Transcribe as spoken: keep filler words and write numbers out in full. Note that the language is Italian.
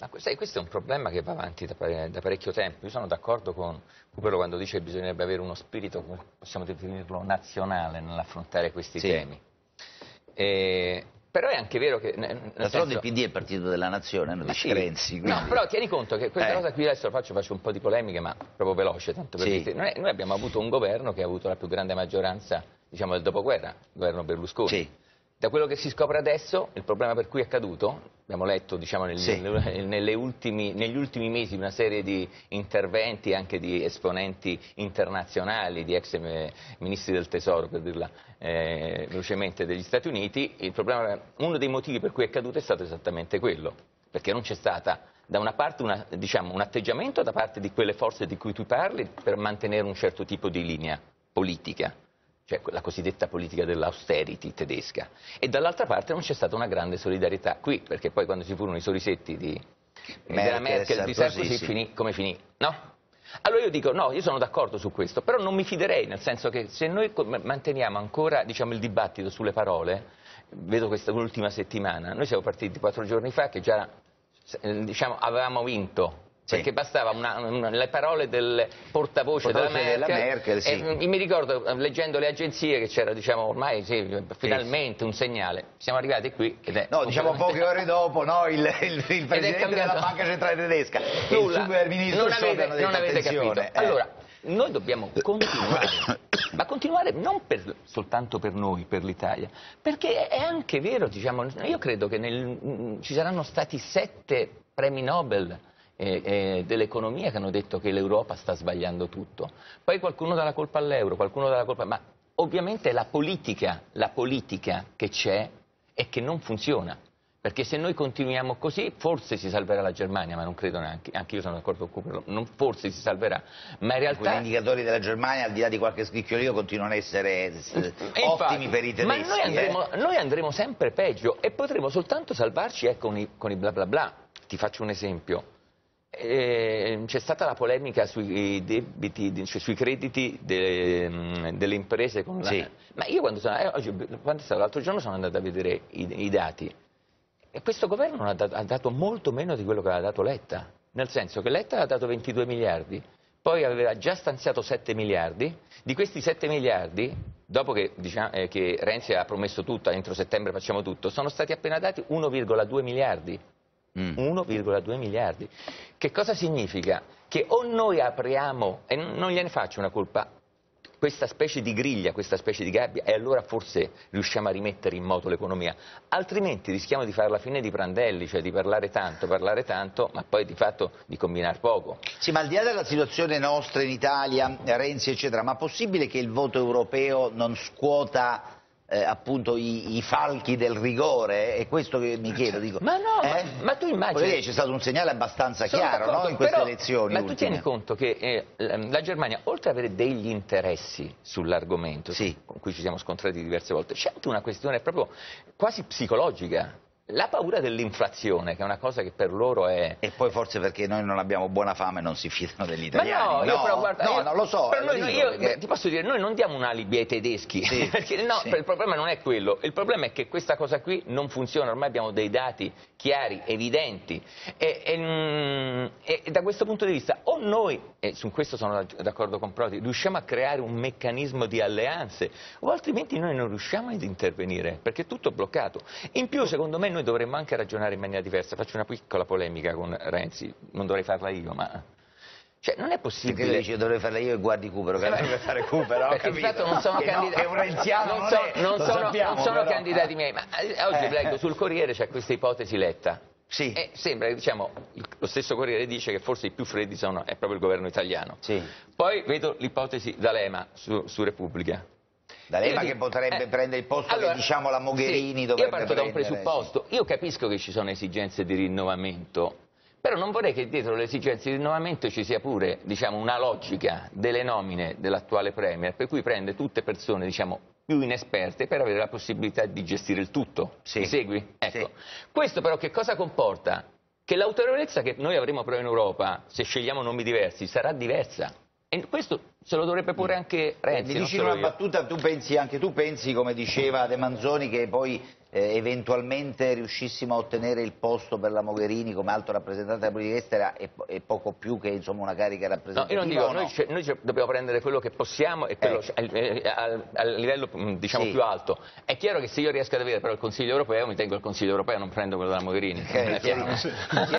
Ma sai, questo è un problema che va avanti da, pare, da parecchio tempo. Io sono d'accordo con Cupero quando dice che bisognerebbe avere uno spirito, come possiamo definirlo, nazionale nell'affrontare questi sì. temi. E, però è anche vero che... D'altronde il P D è il partito della nazione, non dice Renzi. Quindi... No, però tieni conto che questa eh. cosa qui adesso faccio, faccio un po' di polemiche, ma proprio veloce, tanto per sì. dire. Noi, noi abbiamo avuto un governo che ha avuto la più grande maggioranza, diciamo, del dopoguerra, il governo Berlusconi. Sì. Da quello che si scopre adesso, il problema per cui è accaduto, abbiamo letto diciamo, negli, sì. nelle ultimi, negli ultimi mesi una serie di interventi anche di esponenti internazionali, di ex ministri del tesoro, per dirla eh, velocemente, degli Stati Uniti, il problema, uno dei motivi per cui è accaduto è stato esattamente quello, perché non c'è stata da una parte una, diciamo, un atteggiamento da parte di quelle forze di cui tu parli per mantenere un certo tipo di linea politica, cioè la cosiddetta politica dell'austerity tedesca, e dall'altra parte non c'è stata una grande solidarietà qui, perché poi quando ci furono i sorrisetti di, Merkel, della Merkel, Sarkozy, di Sarkozy, sì. finì come finì, no? Allora io dico, no, io sono d'accordo su questo, però non mi fiderei, nel senso che se noi manteniamo ancora diciamo, il dibattito sulle parole, vedo questa ultima settimana, noi siamo partiti quattro giorni fa che già diciamo, avevamo vinto. Sì. Perché bastava una, una, le parole del portavoce, portavoce della Merkel, della Merkel sì. e mi ricordo leggendo le agenzie che c'era diciamo ormai sì, finalmente sì. un segnale, siamo arrivati qui ed è no diciamo poche ore dopo no, il, il, il presidente della Banca Centrale Tedesca e il super ministro non avete, non avete capito eh. allora noi dobbiamo continuare ma continuare non per, soltanto per noi, per l'Italia, perché è anche vero diciamo, io credo che nel, ci saranno stati sette premi Nobel Eh, eh, dell'economia che hanno detto che l'Europa sta sbagliando tutto, poi qualcuno dà la colpa all'euro, qualcuno dà la colpa, ma ovviamente è la politica, la politica che c'è e che non funziona, perché se noi continuiamo così forse si salverà la Germania, ma non credo neanche, anche io sono d'accordo con Cooper, non forse si salverà, ma in realtà... Gli indicatori della Germania al di là di qualche scricchiolio continuano a essere infatti, ottimi per i tedeschi. Ma noi andremo, eh? noi andremo sempre peggio e potremo soltanto salvarci eh, con, i, con i bla bla bla, ti faccio un esempio. C'è stata la polemica sui debiti, cioè sui crediti de, delle imprese con la... sì. Ma io quando sono, eh, oggi, quando stato, l'altro giorno sono andato a vedere i, i dati e questo governo ha dato, ha dato molto meno di quello che aveva dato Letta, nel senso che Letta ha dato ventidue miliardi, poi aveva già stanziato sette miliardi, di questi sette miliardi, dopo che, diciamo, eh, che Renzi ha promesso tutto, entro settembre facciamo tutto, sono stati appena dati uno virgola due miliardi. uno virgola due miliardi. Che cosa significa? Che o noi apriamo, e non gliene faccio una colpa, questa specie di griglia, questa specie di gabbia, e allora forse riusciamo a rimettere in moto l'economia, altrimenti rischiamo di fare la fine di Prandelli, cioè di parlare tanto, parlare tanto, ma poi di fatto di combinare poco. Sì, ma al di là della situazione nostra in Italia, Renzi eccetera, ma possibile che il voto europeo non scuota Eh, appunto i, i falchi del rigore? È questo che mi chiedo, dico. Ma no, eh? ma, ma tu immagini... C'è stato un segnale abbastanza chiaro, no, in queste però, elezioni ma ultime. tu tieni conto che eh, la Germania, oltre ad avere degli interessi sull'argomento, sì. con cui ci siamo scontrati diverse volte, c'è anche una questione proprio quasi psicologica. La paura dell'inflazione, che è una cosa che per loro è... E poi forse perché noi non abbiamo buona fama e non si fidano degli italiani. Ma no, io no, però guarda... no io, non lo so. Però noi, dico, io, perché... ti posso dire, noi non diamo un alibi ai tedeschi, sì, perché no, sì. il problema non è quello, il problema è che questa cosa qui non funziona, ormai abbiamo dei dati chiari, evidenti, e, e, e, e da questo punto di vista o noi, e su questo sono d'accordo con Prodi, riusciamo a creare un meccanismo di alleanze, o altrimenti noi non riusciamo ad intervenire, perché è tutto bloccato. In più, secondo me, noi dovremmo anche ragionare in maniera diversa. Faccio una piccola polemica con Renzi, non dovrei farla io, ma cioè non è possibile. Perché dici che dovrei farla io e guardi Cooper, che deve fare Cooper, ho perché capito. di fatto non sono candidati, no, un renziano non, so, non lo sono, sappiamo, non sono però. candidati miei, ma oggi eh. leggo sul Corriere c'è questa ipotesi Letta. Sì. E sembra che diciamo, lo stesso Corriere dice che forse i più freddi sono, è proprio il governo italiano. Sì. Poi vedo l'ipotesi D'Alema su, su Repubblica. D'Alema che potrebbe eh, prendere il posto allora, che diciamo la Mogherini sì, dovrebbe io parto prendere. da un presupposto, sì. Io capisco che ci sono esigenze di rinnovamento, però non vorrei che dietro le esigenze di rinnovamento ci sia pure diciamo, una logica delle nomine dell'attuale Premier, per cui prende tutte persone diciamo, più inesperte per avere la possibilità di gestire il tutto. Sì. Mi segui? Ecco. Sì. Questo però che cosa comporta? Che l'autorevolezza che noi avremo però in Europa, se scegliamo nomi diversi, sarà diversa. E questo se lo dovrebbe porre anche Renzi. Mi dici una battuta, tu pensi, anche tu pensi, come diceva De Manzoni, che poi eh, eventualmente riuscissimo a ottenere il posto per la Mogherini come alto rappresentante della politica estera e, e poco più che insomma una carica No, rappresentativa? io non dico, no? noi, c- noi c- dobbiamo prendere quello che possiamo e quello Eh. al, al- al livello mh, diciamo Sì. più alto. È chiaro che se io riesco ad avere però il Consiglio europeo, mi tengo il Consiglio europeo, non prendo quello della Mogherini. Eh, Non è chiaro?